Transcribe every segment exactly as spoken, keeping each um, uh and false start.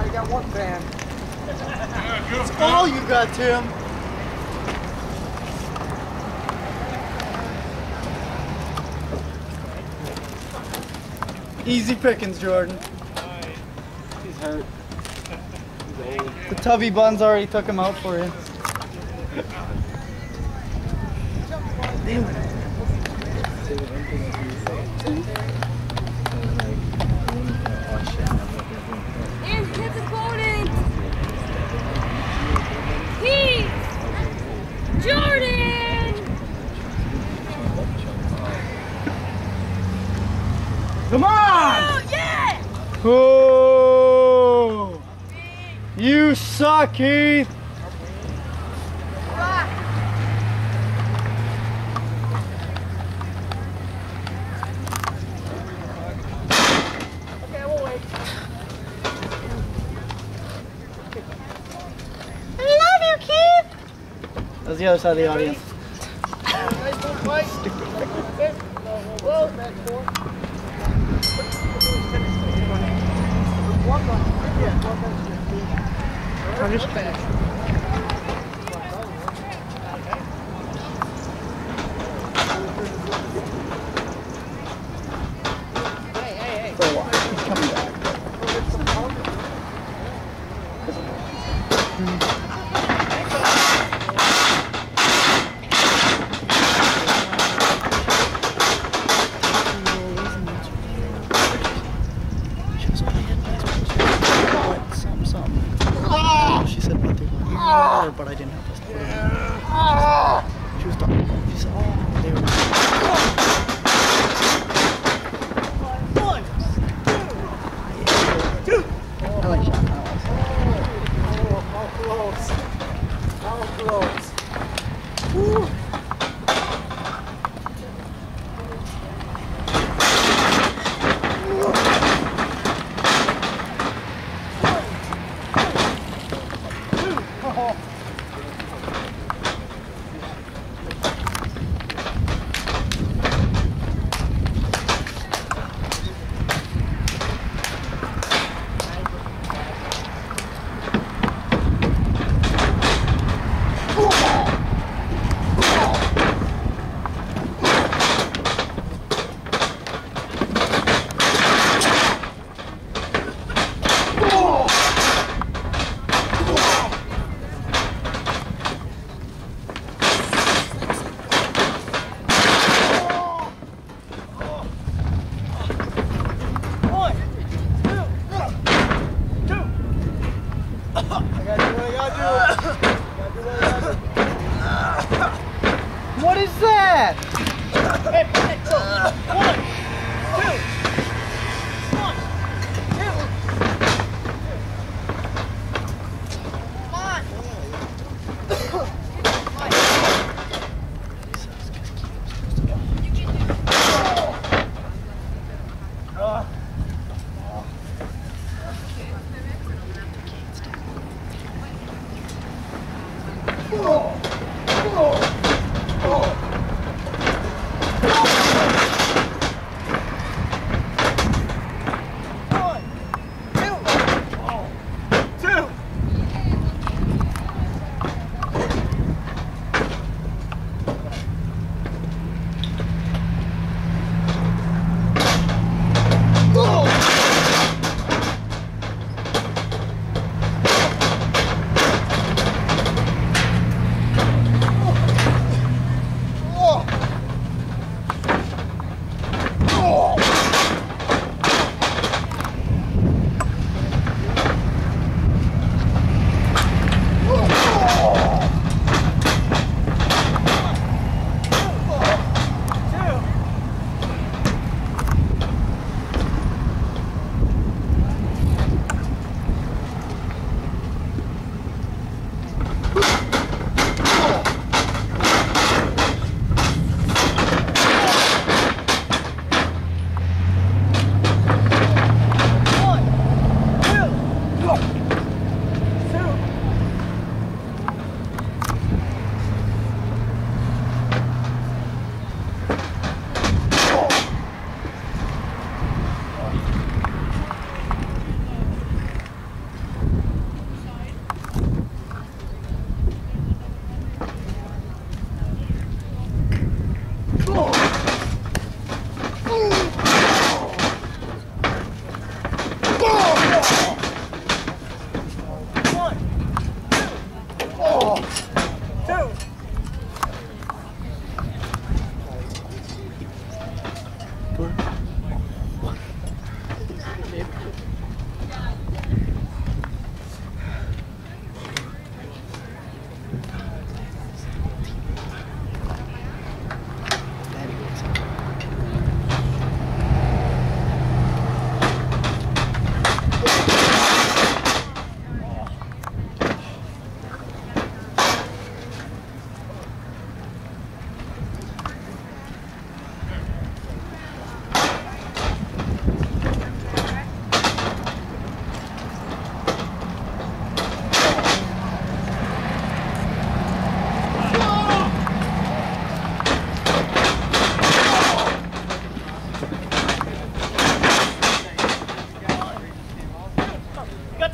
I got one fan. That's all you got, Tim. Easy pickings, Jordan. He's hurt. He's old. The Tubby Buns already took him out for you. Damn. And hit the opponent. Pete. Jordan. Come on! Oh, yeah! Oh! You suck, Keith! Rock. Okay, we'll wait. I love you, Keith! That was the other side of the audience. Nice little fight. Whoa. I'm just finished. Hey, hey, hey. For a while. He's coming back. She said what they were, but I didn't have this. She was talking. She said they were. One, two, I like shot. Oh, how close. How close. Woo. What is that? Hey, hey, so, one, two, one, two. Come on.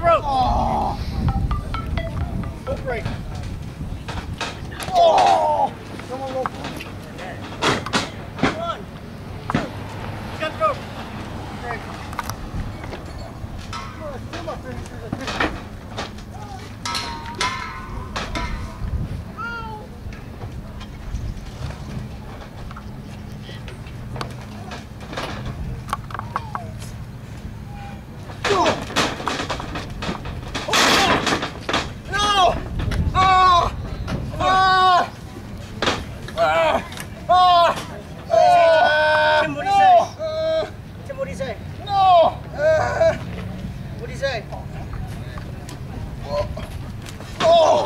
throat. Oh. Foot brake. Oh. Come on, roll. One, two. Got throat. Brake. Oh, still my finishers. Tim, what do you say? Tim, what do you say? No! What do you say? Oh! Oh!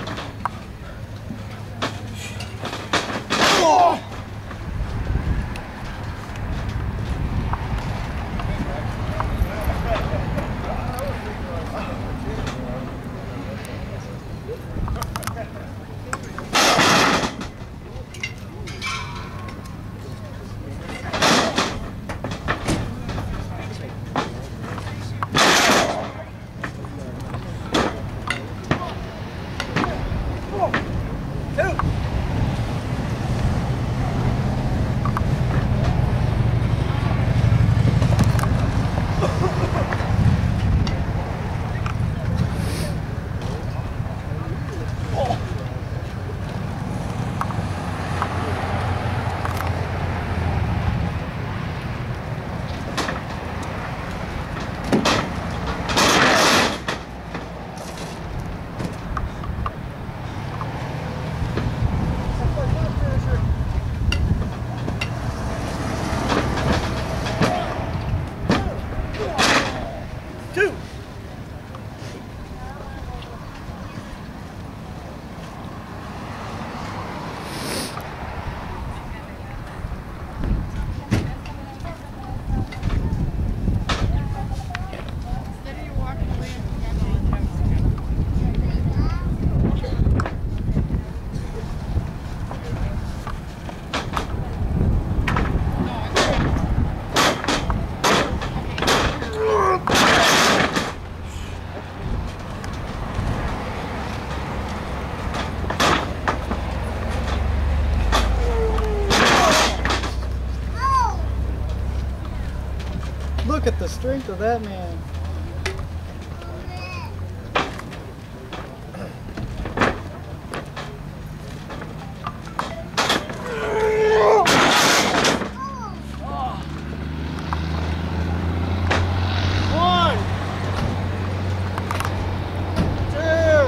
Look at the strength of that man. One, two,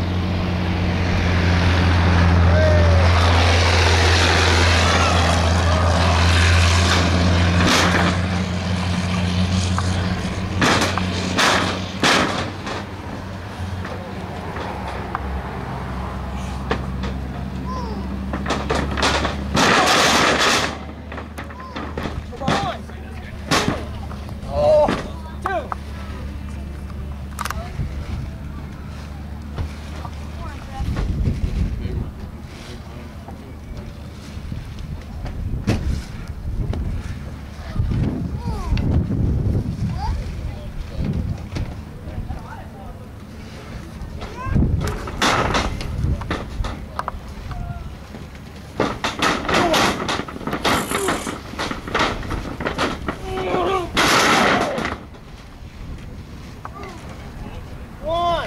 one,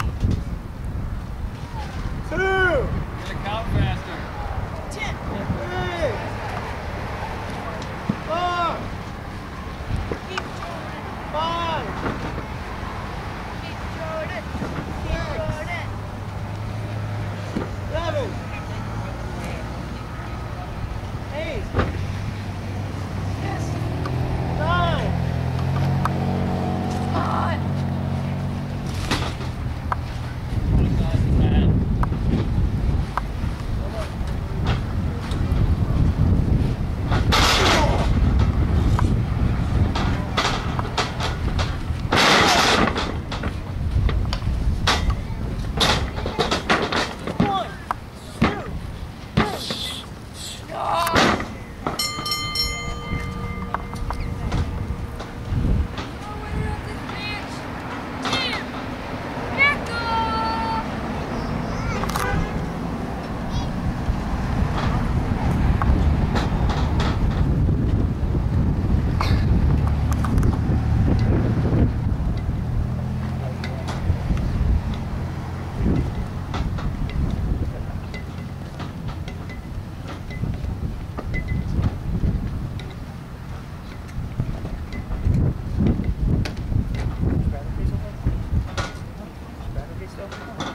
two, Gonna count faster. ten, three, four, Keep Jordan. five, Keep Jordan. Keep Jordan. seven, eight, nine, Come on. Jordan.